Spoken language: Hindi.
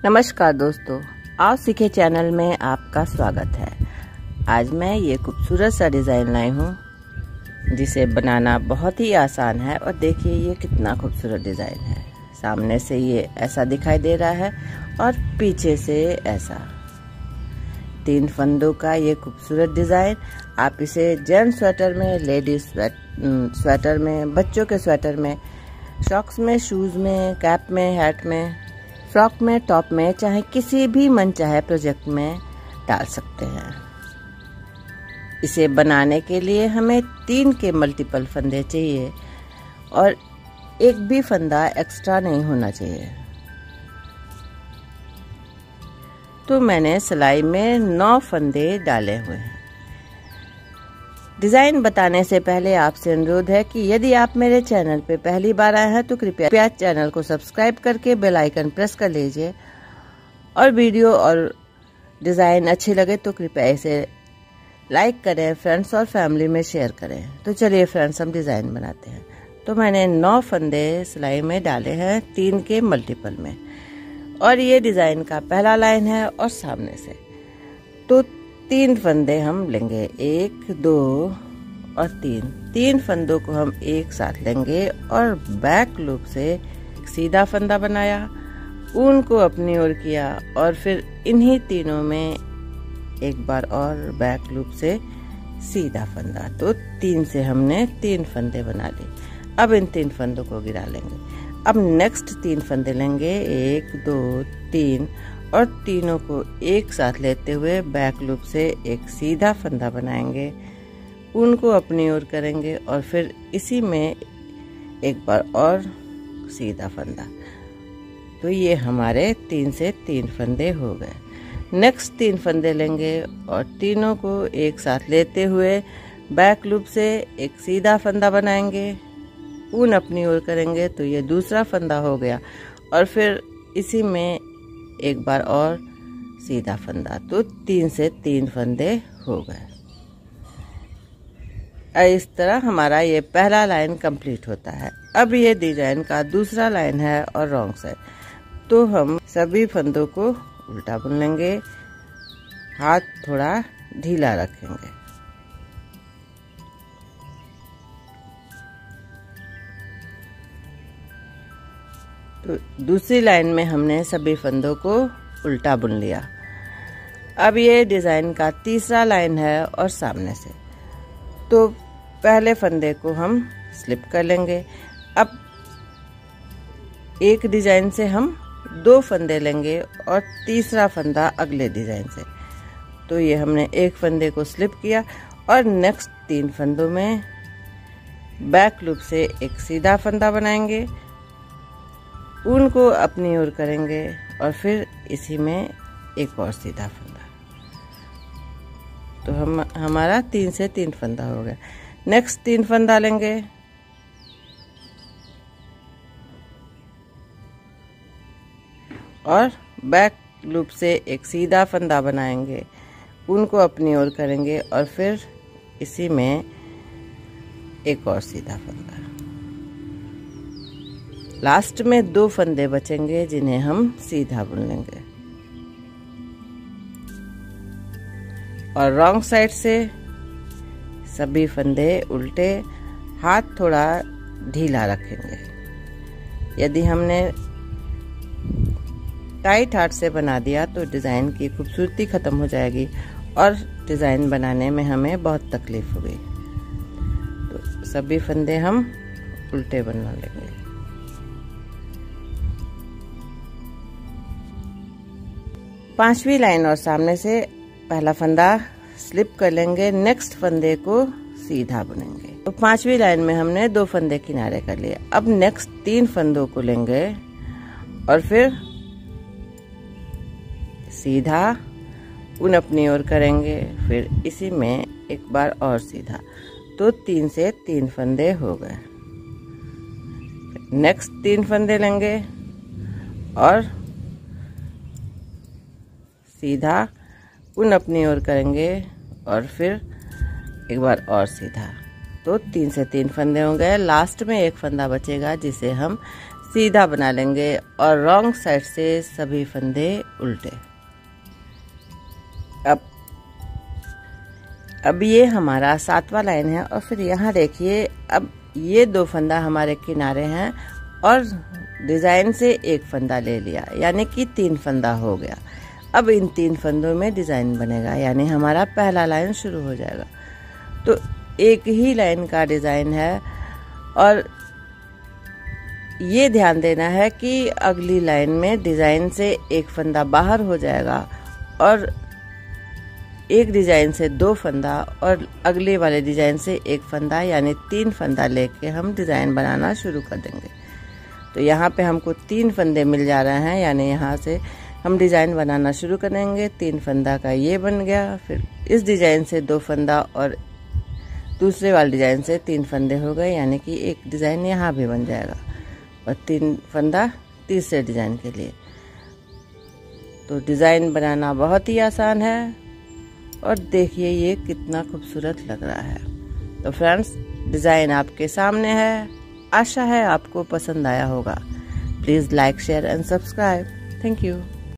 नमस्कार दोस्तों, आओ सीखे चैनल में आपका स्वागत है। आज मैं ये खूबसूरत सा डिज़ाइन लाई हूँ जिसे बनाना बहुत ही आसान है। और देखिए ये कितना खूबसूरत डिज़ाइन है। सामने से ये ऐसा दिखाई दे रहा है और पीछे से ऐसा। 3 फंदों का ये खूबसूरत डिज़ाइन। आप इसे जेंट्स स्वेटर में, लेडीज स्वेटर में, बच्चों के स्वेटर में, सॉक्स में, शूज़ में, कैप में, हैट में, फ्रॉक में, टॉप में, चाहे किसी भी मन चाहे प्रोजेक्ट में डाल सकते हैं। इसे बनाने के लिए हमें 3 के मल्टीपल फंदे चाहिए और एक भी फंदा एक्स्ट्रा नहीं होना चाहिए। तो मैंने सिलाई में 9 फंदे डाले हुए हैं। डिज़ाइन बताने से पहले आपसे अनुरोध है कि यदि आप मेरे चैनल पे पहली बार आए हैं तो कृपया चैनल को सब्सक्राइब करके बेल आइकन प्रेस कर लीजिए और वीडियो और डिज़ाइन अच्छे लगे तो कृपया इसे लाइक करें, फ्रेंड्स और फैमिली में शेयर करें। तो चलिए फ्रेंड्स, हम डिज़ाइन बनाते हैं। तो मैंने 9 फंदे सिलाई में डाले हैं 3 के मल्टीपल में और ये डिज़ाइन का पहला लाइन है और सामने से तो 3 फंदे हम लेंगे, 1, 2 और 3 फंदों को हम एक साथ लेंगे और बैक लूप से सीधा फंदा बनाया, ऊन को अपनी ओर किया और फिर इन्हीं तीनों में एक बार और बैक लूप से सीधा फंदा। तो 3 से हमने 3 फंदे बना लिए। अब इन 3 फंदों को गिरा लेंगे। अब नेक्स्ट 3 फंदे लेंगे, 1, 2, 3 और तीनों को एक साथ लेते हुए बैक लूप से एक सीधा फंदा बनाएंगे, ऊन को अपनी ओर करेंगे और फिर इसी में एक बार और सीधा फंदा। तो ये हमारे 3 से 3 फंदे हो गए। नेक्स्ट 3 फंदे लेंगे और तीनों को एक साथ लेते हुए बैक लूप से एक सीधा फंदा बनाएंगे, ऊन अपनी ओर करेंगे तो ये दूसरा फंदा हो गया और फिर इसी में एक बार और सीधा फंदा। तो 3 से 3 फंदे हो गए। इस तरह हमारा ये पहला लाइन कंप्लीट होता है। अब ये डिजाइन का दूसरा लाइन है और रॉन्ग साइड। तो हम सभी फंदों को उल्टा बुन लेंगे, हाथ थोड़ा ढीला रखेंगे। तो दूसरी लाइन में हमने सभी फंदों को उल्टा बुन लिया। अब ये डिज़ाइन का तीसरा लाइन है और सामने से तो पहले फंदे को हम स्लिप कर लेंगे। अब एक डिज़ाइन से हम 2 फंदे लेंगे और तीसरा फंदा अगले डिज़ाइन से। तो ये हमने एक फंदे को स्लिप किया और नेक्स्ट 3 फंदों में बैक लूप से एक सीधा फंदा बनाएंगे, ऊन को अपनी ओर करेंगे और फिर इसी में एक और सीधा फंदा। तो हमारा 3 से 3 फंदा हो गया। नेक्स्ट 3 फंदा लेंगे और बैक लूप से एक सीधा फंदा बनाएंगे, ऊन को अपनी ओर करेंगे और फिर इसी में एक और सीधा फंदा। लास्ट में 2 फंदे बचेंगे जिन्हें हम सीधा बुन लेंगे और रॉन्ग साइड से सभी फंदे उल्टे, हाथ थोड़ा ढीला रखेंगे। यदि हमने टाइट हाथ से बना दिया तो डिज़ाइन की खूबसूरती ख़त्म हो जाएगी और डिज़ाइन बनाने में हमें बहुत तकलीफ होगी। तो सभी फंदे हम उल्टे बना लेंगे। पांचवी लाइन और सामने से पहला फंदा स्लिप कर लेंगे, नेक्स्ट फंदे को सीधा बुनेंगे। तो 5वीं लाइन में हमने 2 फंदे किनारे कर लिए। अब नेक्स्ट 3 फंदों को लेंगे और फिर सीधा, ऊन अपनी ओर करेंगे, फिर इसी में एक बार और सीधा। तो 3 से 3 फंदे हो गए। नेक्स्ट 3 फंदे लेंगे और सीधा, ऊन अपनी ओर करेंगे और फिर एक बार और सीधा। तो 3 से 3 फंदे हो गए। लास्ट में एक फंदा बचेगा जिसे हम सीधा बना लेंगे और रॉन्ग साइड से सभी फंदे उल्टे। अब ये हमारा 7वां लाइन है और फिर यहाँ देखिए अब ये 2 फंदा हमारे किनारे हैं और डिज़ाइन से एक फंदा ले लिया, यानी कि 3 फंदा हो गया। अब इन 3 फंदों में डिज़ाइन बनेगा, यानी हमारा पहला लाइन शुरू हो जाएगा। तो एक ही लाइन का डिज़ाइन है और ये ध्यान देना है कि अगली लाइन में डिज़ाइन से एक फंदा बाहर हो जाएगा और एक डिज़ाइन से 2 फंदा और अगले वाले डिज़ाइन से एक फंदा, यानी 3 फंदा लेके हम डिज़ाइन बनाना शुरू कर देंगे। तो यहाँ पे हमको 3 फंदे मिल जा रहे हैं, यानी यहाँ से हम डिज़ाइन बनाना शुरू करेंगे। 3 फंदा का ये बन गया, फिर इस डिज़ाइन से 2 फंदा और दूसरे वाले डिज़ाइन से 3 फंदे हो गए, यानी कि एक डिज़ाइन यहाँ भी बन जाएगा और 3 फंदा तीसरे डिज़ाइन के लिए। तो डिज़ाइन बनाना बहुत ही आसान है और देखिए ये कितना खूबसूरत लग रहा है। तो फ्रेंड्स, डिज़ाइन आपके सामने है, आशा है आपको पसंद आया होगा। Please like, share and subscribe. Thank you.